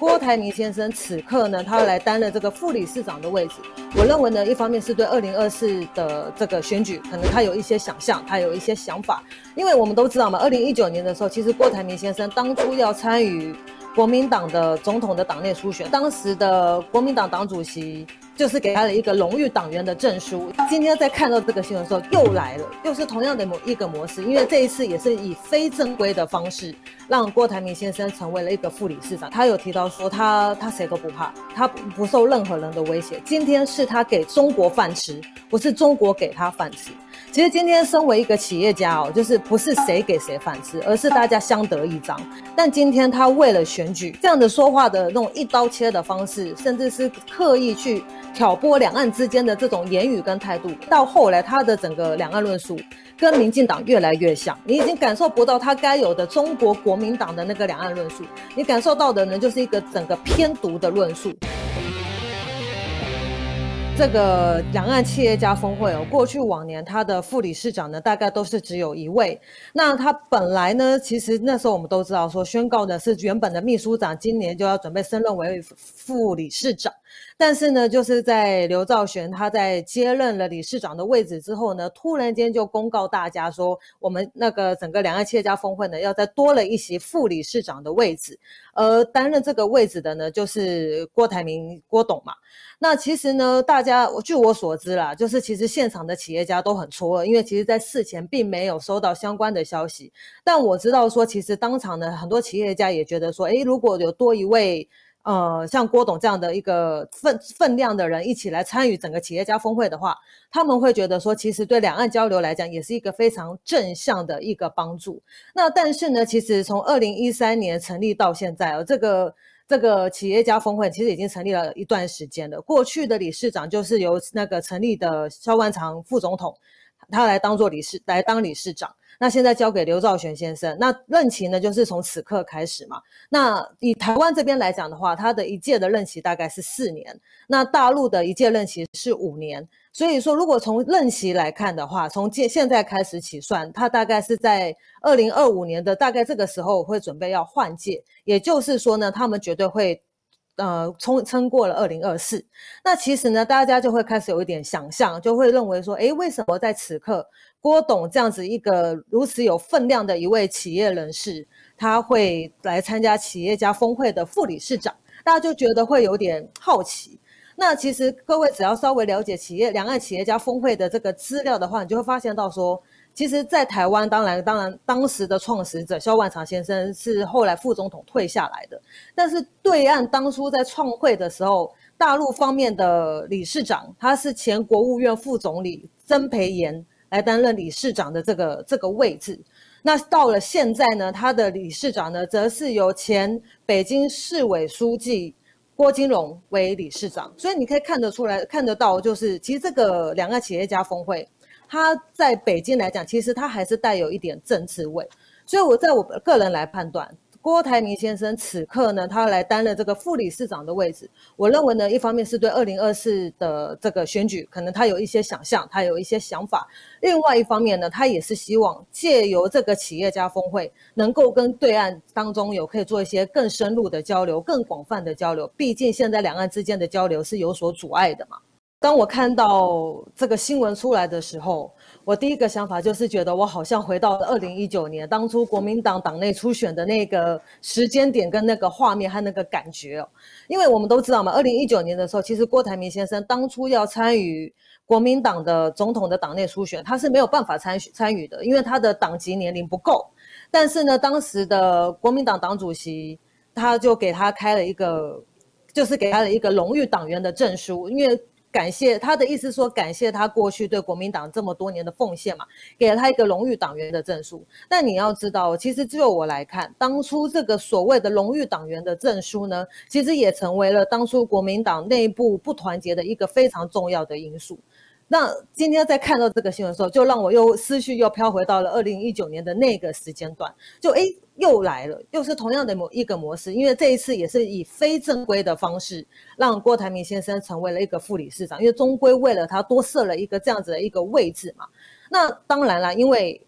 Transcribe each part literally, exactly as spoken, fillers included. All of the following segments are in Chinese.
郭台铭先生此刻呢，他来担任这个副理事长的位置。我认为呢，一方面是对二零二四的这个选举，可能他有一些想象，他有一些想法。因为我们都知道嘛，二零一九年的时候，其实郭台铭先生当初要参与国民党的总统的党内初选，当时的国民党党主席就是给他了一个荣誉党员的证书。今天在看到这个新闻的时候，又来了，又是同样的一个模式，因为这一次也是以非正规的方式，让郭台铭先生成为了一个副理事长。他有提到说他他谁都不怕，他不受任何人的威胁。今天是他给中国饭吃，不是中国给他饭吃。其实今天身为一个企业家哦，就是不是谁给谁饭吃，而是大家相得益彰。但今天他为了选举，这样的说话的那种一刀切的方式，甚至是刻意去挑拨两岸之间的这种言语跟态度，到后来他的整个两岸论述跟民进党越来越像，你已经感受不到他该有的中国国民党的那个两岸论述，你感受到的呢就是一个整个偏独的论述。这个两岸企业家峰会哦，过去往年他的副理事长呢，大概都是只有一位。那他本来呢，其实那时候我们都知道说，宣告的是原本的秘书长今年就要准备升任为副理事长。但是呢，就是在刘兆玄他在接任了理事长的位置之后呢，突然间就公告大家说，我们那个整个两岸企业家峰会呢，要再多了一席副理事长的位置。而担任这个位置的呢，就是郭台铭郭董嘛。那其实呢，大家据我所知啦，就是其实现场的企业家都很错愕，因为其实在事前并没有收到相关的消息。但我知道说，其实当场呢，很多企业家也觉得说，诶，如果有多一位呃像郭董这样的一个分分量的人一起来参与整个企业家峰会的话，他们会觉得说，其实对两岸交流来讲，也是一个非常正向的一个帮助。那但是呢，其实从二零一三年成立到现在哦，这个。这个企业家峰会其实已经成立了一段时间了。过去的理事长就是由那个成立的萧万长副总统，他来当做理事来当理事长。那现在交给刘兆玄先生，那任期呢就是从此刻开始嘛。那以台湾这边来讲的话，他的一届的任期大概是四年，那大陆的一届任期是五年。所以说，如果从任期来看的话，从现在开始起算，他大概是在二零二五年的大概这个时候会准备要换届，也就是说呢，他们绝对会呃冲撑过了二零二四。那其实呢，大家就会开始有一点想象，就会认为说，诶，为什么在此刻郭董这样子一个如此有分量的一位企业人士，他会来参加企业家峰会的副理事长？大家就觉得会有点好奇。那其实各位只要稍微了解企业两岸企业家峰会的这个资料的话，你就会发现到说，其实在台湾当然当然当时的创始者萧万长先生是后来副总统退下来的，但是对岸当初在创会的时候，大陆方面的理事长他是前国务院副总理曾培炎来担任理事长的这个这个位置。那到了现在呢，他的理事长呢则是由前北京市委书记郭金荣为理事长。所以你可以看得出来看得到，就是其实这个两岸企业家峰会它在北京来讲，其实它还是带有一点政治味。所以我在我个人来判断，郭台铭先生此刻呢，他来担任这个副理事长的位置，我认为呢，一方面是对二零二四的这个选举，可能他有一些想象，他有一些想法；另外一方面呢，他也是希望借由这个企业家峰会，能够跟对岸当中有可以做一些更深入的交流、更广泛的交流。毕竟现在两岸之间的交流是有所阻碍的嘛。当我看到这个新闻出来的时候，我第一个想法就是觉得我好像回到了二零一九年当初国民党党内初选的那个时间点跟那个画面和那个感觉哦。因为我们都知道嘛，二零一九年的时候，其实郭台铭先生当初要参与国民党的总统的党内初选，他是没有办法参参与的，因为他的党籍年龄不够。但是呢，当时的国民党党主席他就给他开了一个，就是给他了一个荣誉党员的证书，因为感谢他的意思说，感谢他过去对国民党这么多年的奉献嘛，给了他一个荣誉党员的证书。但你要知道，其实就我来看，当初这个所谓的荣誉党员的证书呢，其实也成为了当初国民党内部不团结的一个非常重要的因素。那今天在看到这个新闻的时候，就让我又思绪又飘回到了二零一九年的那个时间段，就诶又来了，又是同样的一个模式。因为这一次也是以非正规的方式，让郭台铭先生成为了一个副理事长，因为终归为了他多设了一个这样子的一个位置嘛。那当然啦，因为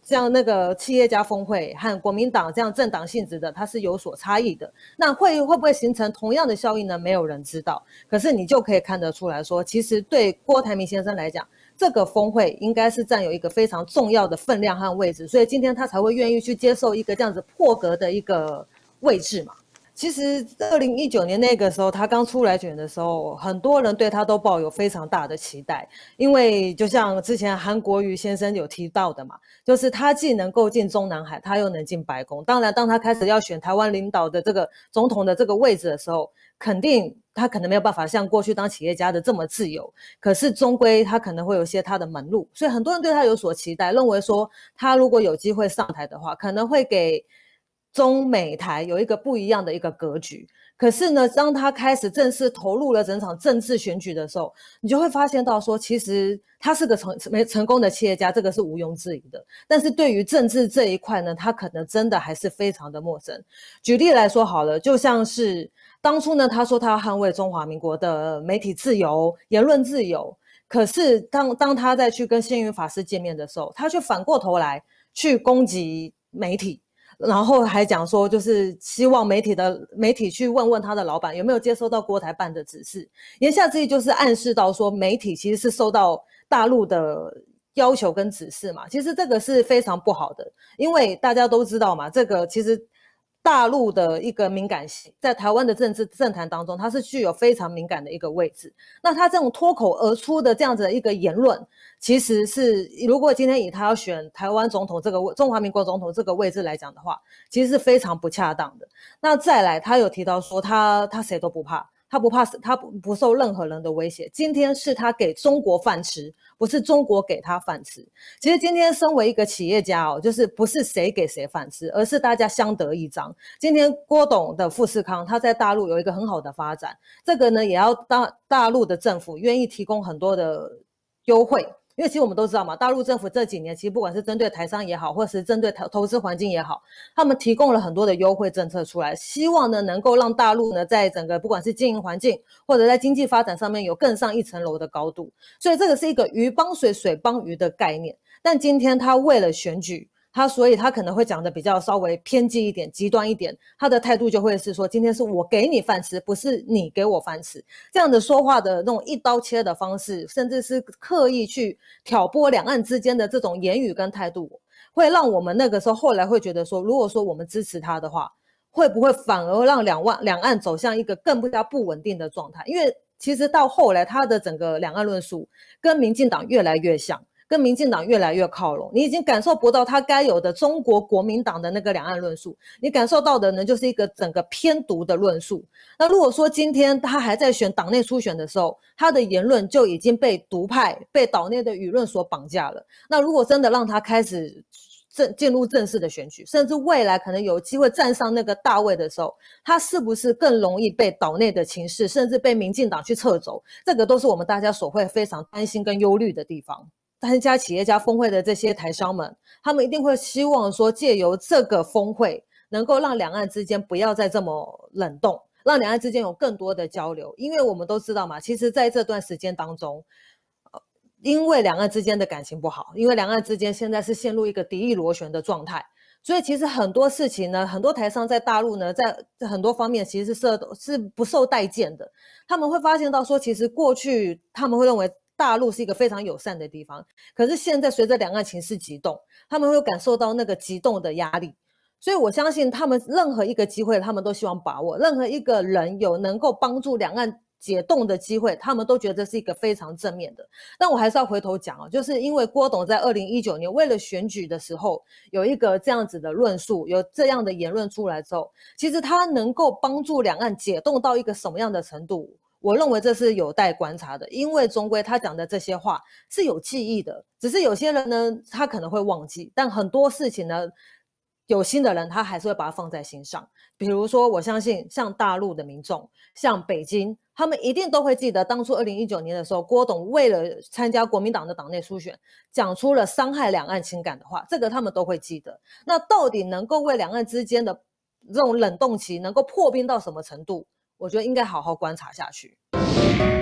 像那个企业家峰会和国民党这样政党性质的，它是有所差异的。那会会不会形成同样的效应呢？没有人知道。可是你就可以看得出来说，其实对郭台铭先生来讲，这个峰会应该是占有一个非常重要的分量和位置，所以今天他才会愿意去接受一个这样子破格的一个位置嘛。其实二零一九年那个时候他刚出来选的时候，很多人对他都抱有非常大的期待，因为就像之前韩国瑜先生有提到的嘛，就是他既能够进中南海，他又能进白宫。当然当他开始要选台湾领导的这个总统的这个位置的时候，肯定他可能没有办法像过去当企业家的这么自由，可是终归他可能会有些他的门路，所以很多人对他有所期待，认为说他如果有机会上台的话，可能会给中美台有一个不一样的一个格局。可是呢，当他开始正式投入了整场政治选举的时候，你就会发现到说，其实他是个成成功的企业家，这个是毋庸置疑的。但是对于政治这一块呢，他可能真的还是非常的陌生。举例来说好了，就像是当初呢，他说他要捍卫中华民国的媒体自由、言论自由，可是当当他再去跟星云法师见面的时候，他却反过头来去攻击媒体。然后还讲说，就是希望媒体的媒体去问问他的老板有没有接收到国台办的指示，言下之意就是暗示到说媒体其实是受到大陆的要求跟指示嘛。其实这个是非常不好的，因为大家都知道嘛，这个其实大陆的一个敏感性，在台湾的政治政坛当中，它是具有非常敏感的一个位置。那他这种脱口而出的这样子的一个言论，其实是如果今天以他要选台湾总统这个中华民国总统这个位置来讲的话，其实是非常不恰当的。那再来，他有提到说他他谁都不怕。他不怕，他不受任何人的威胁。今天是他给中国饭吃，不是中国给他饭吃。其实今天身为一个企业家哦，就是不是谁给谁饭吃，而是大家相得益彰。今天郭董的富士康，他在大陆有一个很好的发展，这个呢也要大大陆的政府愿意提供很多的优惠。因为其实我们都知道嘛，大陆政府这几年其实不管是针对台商也好，或是针对投资环境也好，他们提供了很多的优惠政策出来，希望呢能够让大陆呢在整个不管是经营环境或者在经济发展上面有更上一层楼的高度。所以这个是一个鱼帮水水帮鱼的概念。但今天他为了选举，他所以他可能会讲的比较稍微偏激一点、极端一点，他的态度就会是说，今天是我给你饭吃，不是你给我饭吃。这样的说话的那种一刀切的方式，甚至是刻意去挑拨两岸之间的这种言语跟态度，会让我们那个时候后来会觉得说，如果说我们支持他的话，会不会反而让两岸两岸走向一个更加不稳定的状态？因为其实到后来他的整个两岸论述跟民进党越来越像，跟民进党越来越靠拢，你已经感受不到他该有的中国国民党的那个两岸论述，你感受到的呢就是一个整个偏独的论述。那如果说今天他还在选党内初选的时候，他的言论就已经被独派、被岛内的舆论所绑架了，那如果真的让他开始正进入正式的选举，甚至未来可能有机会站上那个大位的时候，他是不是更容易被岛内的情势，甚至被民进党去撤走？这个都是我们大家所会非常担心跟忧虑的地方。参加企业家峰会的这些台商们，他们一定会希望说，借由这个峰会，能够让两岸之间不要再这么冷冻，让两岸之间有更多的交流。因为我们都知道嘛，其实在这段时间当中，呃、因为两岸之间的感情不好，因为两岸之间现在是陷入一个敌意螺旋的状态，所以其实很多事情呢，很多台商在大陆呢，在很多方面其实是受是不受待见的。他们会发现到说，其实过去他们会认为大陆是一个非常友善的地方，可是现在随着两岸情势急动，他们会感受到那个急动的压力。所以我相信他们任何一个机会他们都希望把握，任何一个人有能够帮助两岸解冻的机会，他们都觉得是一个非常正面的。但我还是要回头讲，就是因为郭董在二零一九年为了选举的时候有一个这样子的论述，有这样的言论出来之后，其实他能够帮助两岸解冻到一个什么样的程度，我认为这是有待观察的。因为终归他讲的这些话是有记忆的，只是有些人呢他可能会忘记，但很多事情呢有心的人他还是会把它放在心上。比如说我相信像大陆的民众，像北京，他们一定都会记得当初二零一九年的时候，郭董为了参加国民党的党内初选讲出了伤害两岸情感的话，这个他们都会记得。那到底能够为两岸之间的这种冷冻期能够破冰到什么程度，我觉得应该好好观察下去。